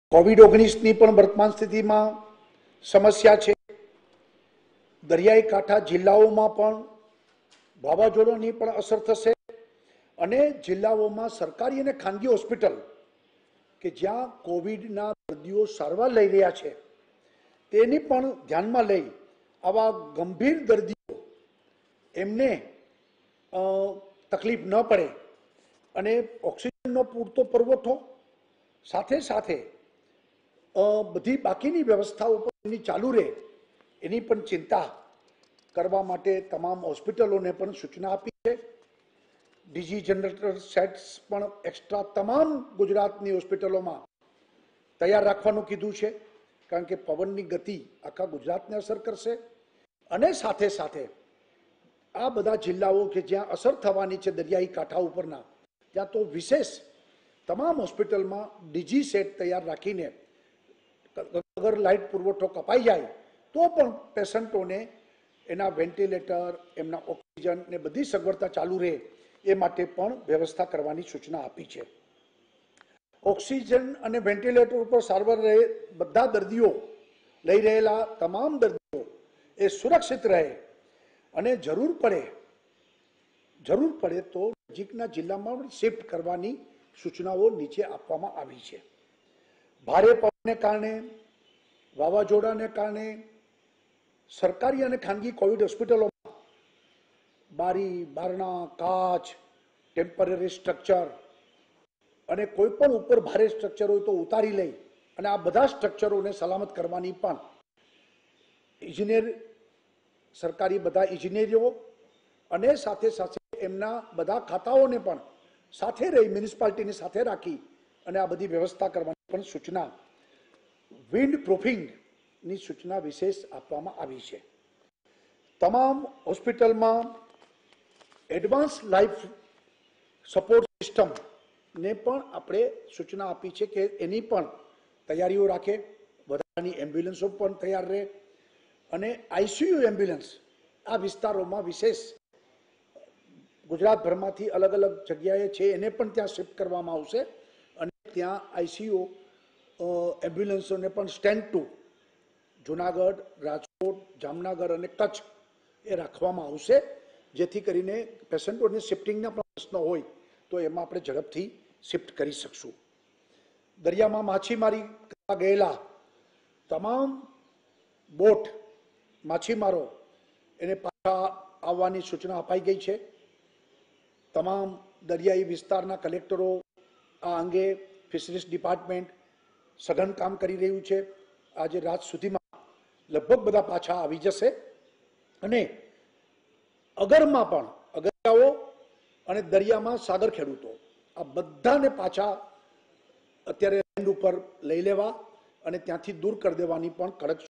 कोविड-19 પણ વર્તમાન સ્થિતિમાં સમસ્યા છે। દરિયાઈ કાંઠા જિલ્લાઓમાં પણ વાવાઝોડાની પણ અસર થશે અને જિલ્લાઓમાં સરકારી અને ખાનગી હોસ્પિટલ કે જ્યાં કોવિડના દર્દીઓ સારવાર લઈ રહ્યા છે તેની પણ ધ્યાનમાં લઈ આવા ગંભીર દર્દીઓ એમને તકલીફ ન પડે અને ઓક્સિજનનો પૂરતો પુરવઠો સાથે સાથે બધી બાકીની વ્યવસ્થાઓ પણ ચાલુ રહે એની પણ ચિંતા કરવા માટે તમામ હોસ્પિટલોને પણ સૂચના આપી છે। ડીજી જનરેટર સેટ્સ પણ એક્સ્ટ્રા તમામ ગુજરાતની હોસ્પિટલોમાં તૈયાર રાખવાનું કીધું છે, કારણ કે પવનની ગતિ આખા ગુજરાતને અસર કરશે અને સાથે સાથે આ બધા જિલ્લાઓ કે જ્યાં અસર થવાની છે દરિયાઈ કાંઠા ઉપરના, ત્યાં તો વિશેષ તમામ હોસ્પિટલમાં ડીજી સેટ તૈયાર રાખીને अगर लाइट पुरवठो कपाई जाए तो पण पेशंटोने एना वेंटिलेटर एमना ऑक्सिजन ने बधी सगवड़ता चालू रहे ए माटे पण व्यवस्था करवानी सूचना आपी छे। ऑक्सिजन अने वेंटिलेटर पर सारवार रहे बधा दर्दीओ लई रहेला तमाम दर्दीओ ए सुरक्षित रहे अने जरूर पड़े तो नजीकना जिल्लामां शिफ्ट करवानी सूचनाओ नीचे आपवामां आवी छे। भारे पवनने कारणे वावाझोडाने कारणे सरकारी और खानगी कोविड होस्पिटलों बारी बारणा काच टेम्पररी स्ट्रक्चर अने कोईपण उपर भारे स्ट्रक्चर हो तो उतारी लई अने आ बधा स्ट्रक्चरों सलामत करवानी पण इंजीनियर सरकारी बधा इंजीनियरो अने साथे साथे एमना बधा खाताओने पण साथे रही म्युनिसिपालिटीने साथे राखी अने आ बधी व्यवस्था करवानी पण सूचना विंड प्रूफिंग नी सूचना विशेष आपवामां आवी छे। तमाम होस्पिटल में एडवांस लाइफ सपोर्ट सिस्टम ने पण आपणे सूचना आपी छे के एनी पण तैयारीओ राखे, बधानी एम्ब्युलन्सो पण तैयार रहे अने आईसीयू एम्ब्युलन्स आ विस्तारोमां विशेष गुजरातभरमांथी अलग अलग जग्याए छे एने पण त्यां शिफ्ट करवामां आवशे अने त्यां आईसीयू एम्ब्युलन्सों ने पण स्टेन्ड टू जूनागढ़, राजकोट, जामनगर और कच्छ ए राखवामां आवशे, जेथी करीने पेशंटोने शिफ्टिंगना पण प्रश्न होय तो एमां आपणे झड़पथी शिफ्ट करी शकशुं। दरियामां माछीमारी करवा गयेला तमाम बोट माछीमारो एने पाछा आववानी सूचना अपाई गई छे। तमाम दरियाई विस्तारना कलेक्टरो आ अंगे फिशरीज डिपार्टमेंट सघन काम करी रह्यु छे। आज रात सुधीमां लगभग बधा पाछा आवी जशे अने अगरमा पण अगरियाओ अने दरियामां सागर खेडूतो आ बधाने पाछा अत्यारे लैंड उपर लई लेवा अने त्यांथी दूर कर देवानी पण कड़क